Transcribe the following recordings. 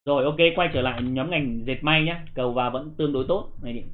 Rồi ok, quay trở lại nhóm ngành dệt may nhé. Cầu vào vẫn tương đối tốt này chị.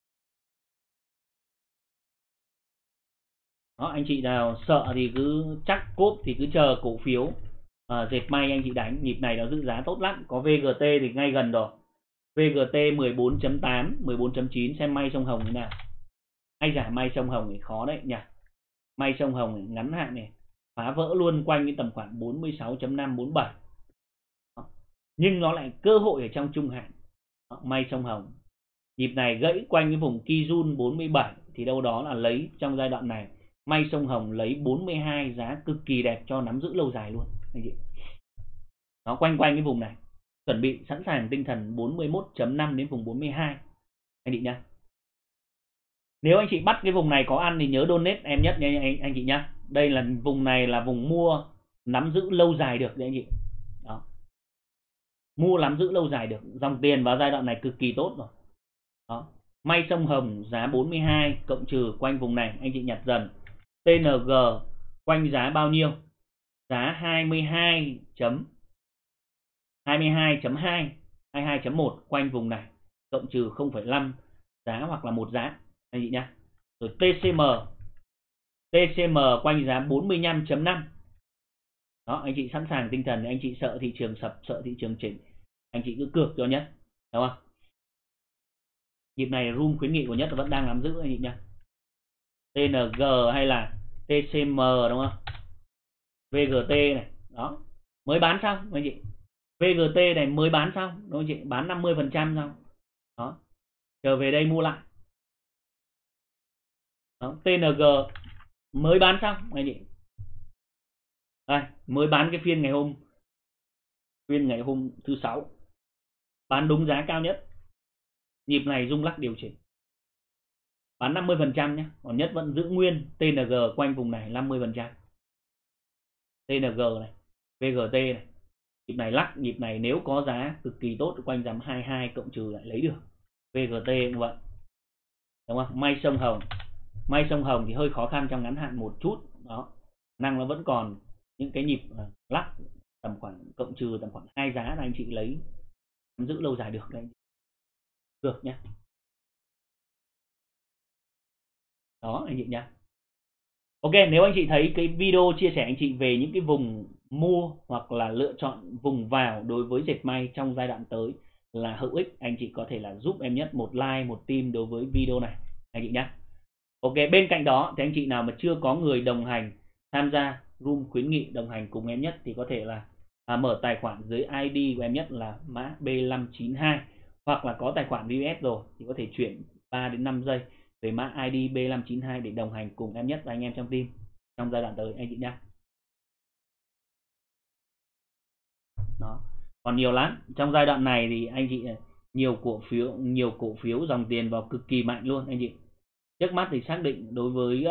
Đó, anh chị nào sợ thì cứ chắc cốp thì cứ chờ cổ phiếu dệt may anh chị đánh, nhịp này nó giữ giá tốt lắm. Có VGT thì ngay gần rồi. VGT 14.8, 14.9, xem may sông Hồng thế nào. Hay giả may sông Hồng thì khó đấy nhỉ. May sông Hồng này, ngắn hạn này phá vỡ luôn quanh cái tầm khoảng 46.5, 47. Đó. Nhưng nó lại cơ hội ở trong trung hạn. Đó, may sông Hồng nhịp này gãy quanh cái vùng Kijun 47 thì đâu đó là lấy trong giai đoạn này may sông Hồng lấy 42 giá cực kỳ đẹp cho nắm giữ lâu dài luôn anh chị. Nó quanh quanh cái vùng này, chuẩn bị sẵn sàng tinh thần 41.5 đến vùng 42 anh chị nhá. Nếu anh chị bắt cái vùng này có ăn thì nhớ donate em nhất nha anh chị nhá. Đây là vùng này là vùng mua nắm giữ lâu dài được đấy anh chị. Đó. Mua nắm giữ lâu dài được, dòng tiền vào giai đoạn này cực kỳ tốt rồi. Đó. May sông Hồng giá 42 cộng trừ quanh vùng này anh chị nhặt dần. TNG quanh giá bao nhiêu? Giá 22 22.2, 22.1 quanh vùng này cộng trừ 0,5 giá hoặc là một giá anh chị nhá. Rồi TCM quanh giá 45.5. Đó, anh chị sẵn sàng tinh thần, anh chị sợ thị trường sập, sợ thị trường chỉnh, anh chị cứ cược cho nhất, đúng không? Nhịp này room khuyến nghị của nhất vẫn đang nắm giữ anh chị nhá. TNG hay là TCM đúng không? VGT này, đó. Mới bán xong anh chị. VGT này mới bán xong đúng không chị? Bán 50% xong. Đó. Trở về đây mua lại. Đó, TNG mới bán xong anh chị. Đây, mới bán cái phiên ngày hôm thứ 6. Bán đúng giá cao nhất. Nhịp này rung lắc điều chỉnh. Bán 50% nhé, còn nhất vẫn giữ nguyên TNG quanh vùng này 50%. TNG này, VGT này. Nhịp này lắc, nhịp này nếu có giá cực kỳ tốt quanh giảm 22 cộng trừ lại lấy được. VGT như vậy. Đúng không? May sông Hồng thì hơi khó khăn trong ngắn hạn một chút, đó. Năng nó vẫn còn những cái nhịp lắc tầm khoảng cộng trừ tầm khoảng 2 giá là anh chị lấy giữ lâu dài được đấy. Được nhé. Đó anh chị nhá. Ok, nếu anh chị thấy cái video chia sẻ anh chị về những cái vùng mua hoặc là lựa chọn vùng vào đối với dệt may trong giai đoạn tới là hữu ích, anh chị có thể là giúp em nhất một like, một tim đối với video này anh chị nhé. Ok, bên cạnh đó thì anh chị nào mà chưa có người đồng hành tham gia room khuyến nghị đồng hành cùng em nhất thì có thể là mở tài khoản dưới ID của em nhất là mã B592, hoặc là có tài khoản VPS rồi thì có thể chuyển 3 đến 5 giây về mã ID B592 để đồng hành cùng em nhất và anh em trong team trong giai đoạn tới anh chị nhé. Đó. Còn nhiều lắm. Trong giai đoạn này thì anh chị nhiều cổ phiếu dòng tiền vào cực kỳ mạnh luôn anh chị. Trước mắt thì xác định đối với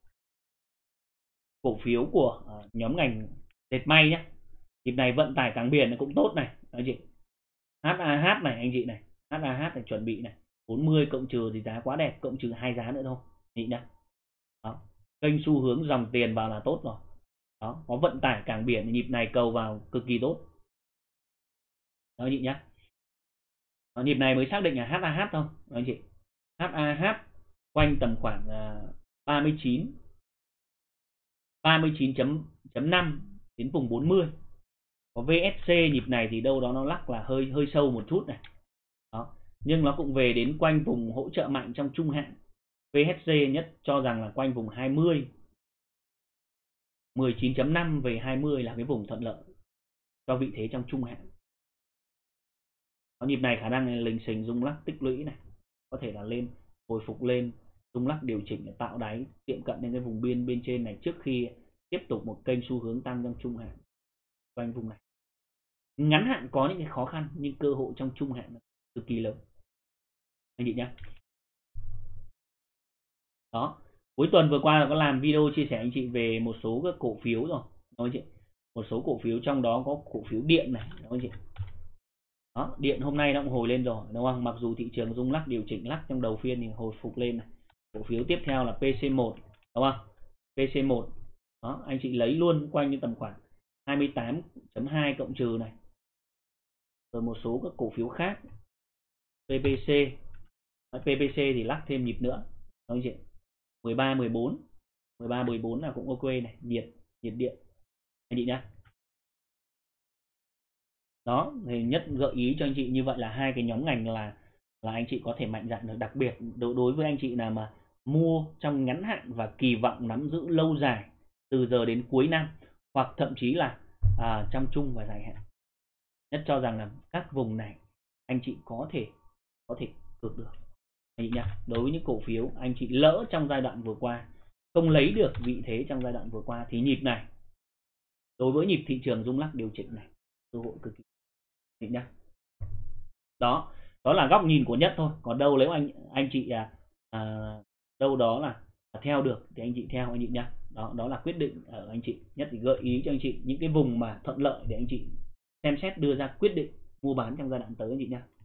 cổ phiếu của nhóm ngành dệt may nhé. Dịp này vận tải cảng biển cũng tốt này anh chị. HAH này anh chị này, HAH này chuẩn bị này, 40 cộng trừ thì giá quá đẹp, cộng trừ 2 giá nữa thôi chị nhá. Đó. Kênh xu hướng dòng tiền vào là tốt rồi. Đó, có vận tải cảng biển nhịp này cầu vào cực kỳ tốt. Đó chị nhá. Nhịp này mới xác định là HAH thôi anh chị. HAH quanh tầm khoảng 39 39.5 đến vùng 40. Có VSC nhịp này thì đâu đó nó lắc là hơi sâu một chút này. Đó. Nhưng nó cũng về đến quanh vùng hỗ trợ mạnh trong trung hạn. VSC nhất cho rằng là quanh vùng 20. 19.5 về 20 là cái vùng thuận lợi cho vị thế trong trung hạn. Có nhịp này khả năng là lình xình rung lắc tích lũy này, có thể là lên hồi phục lên rung lắc điều chỉnh để tạo đáy tiệm cận đến cái vùng biên bên trên này trước khi tiếp tục một kênh xu hướng tăng trong trung hạn quanh vùng này. Ngắn hạn có những cái khó khăn nhưng cơ hội trong trung hạn cực kỳ lớn anh chị nhé. Đó, cuối tuần vừa qua là có làm video chia sẻ anh chị về một số các cổ phiếu rồi anh chị. Một số cổ phiếu trong đó có cổ phiếu điện này anh chị. Đó, điện hôm nay nó cũng hồi lên rồi đúng không? Mặc dù thị trường rung lắc điều chỉnh lắc trong đầu phiên thì hồi phục lên này. Cổ phiếu tiếp theo là PC1 đúng không? PC1. Đó, anh chị lấy luôn quanh cái tầm khoảng 28.2 cộng trừ này. rồi một số các cổ phiếu khác. PPC thì lắc thêm nhịp nữa anh chị. 13 14 là cũng ok này, nhiệt điện anh chị nhá. Đó thì nhất gợi ý cho anh chị như vậy là hai cái nhóm ngành là anh chị có thể mạnh dạn được, đặc biệt đối với anh chị nào mà mua trong ngắn hạn và kỳ vọng nắm giữ lâu dài từ giờ đến cuối năm, hoặc thậm chí là trong trung và dài hạn. Nhất cho rằng là các vùng này anh chị có thể cược được anh chị nhá. Đối với những cổ phiếu anh chị lỡ trong giai đoạn vừa qua không lấy được vị thế trong giai đoạn vừa qua thì nhịp này, đối với nhịp thị trường rung lắc điều chỉnh này, cơ hội cực kỳ nhá. Đó là góc nhìn của Nhất thôi, còn đâu nếu anh chị đâu đó là theo được thì anh chị theo anh chị nhá. Đó là quyết định ở anh chị. Nhất thì gợi ý cho anh chị những cái vùng mà thuận lợi để anh chị xem xét đưa ra quyết định mua bán trong giai đoạn tới anh chị nhá.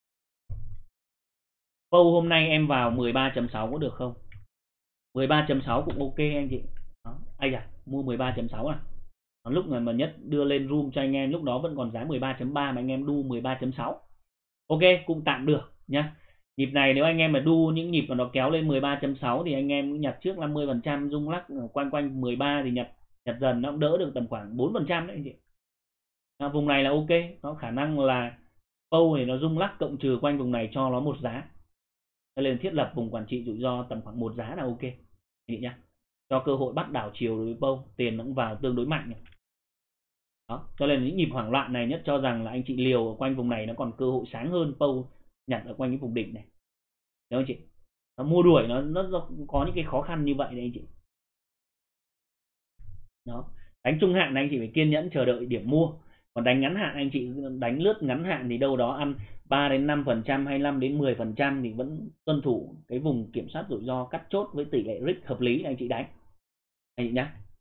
Pâu hôm nay em vào 13.6 có được không? 13.6 cũng ok anh chị. Đó. Mua 13.6 à. Lúc mà Nhất đưa lên room cho anh em lúc đó vẫn còn giá 13.3 mà anh em đu 13.6. Ok, cũng tạm được nhá. Nhịp này nếu anh em mà đu những nhịp mà nó kéo lên 13.6 thì anh em nhặt trước 50%, rung lắc quanh 13 thì nhặt dần nó cũng đỡ được tầm khoảng 4% đấy anh chị. Vùng này là ok, nó khả năng là Pâu thì nó rung lắc cộng trừ quanh vùng này cho nó một giá. Cho nên thiết lập vùng quản trị rủi ro tầm khoảng một giá là ok anh chị nhá. Cho cơ hội bắt đảo chiều đối với Pâu, tiền nó cũng vào tương đối mạnh. Đó, cho nên những nhịp hoảng loạn này Nhất cho rằng là anh chị liều ở quanh vùng này nó còn cơ hội sáng hơn Pâu nhặt ở quanh cái vùng đỉnh này. Đúng không chị? Nó mua đuổi nó có những cái khó khăn như vậy đấy anh chị. Đó. Đánh trung hạn anh chị phải kiên nhẫn chờ đợi điểm mua. Còn đánh ngắn hạn anh chị đánh lướt ngắn hạn thì đâu đó ăn 3 đến 5%, 25 đến 10% thì vẫn tuân thủ cái vùng kiểm soát rủi ro cắt chốt với tỷ lệ risk hợp lý anh chị đánh. Anh chị nhá.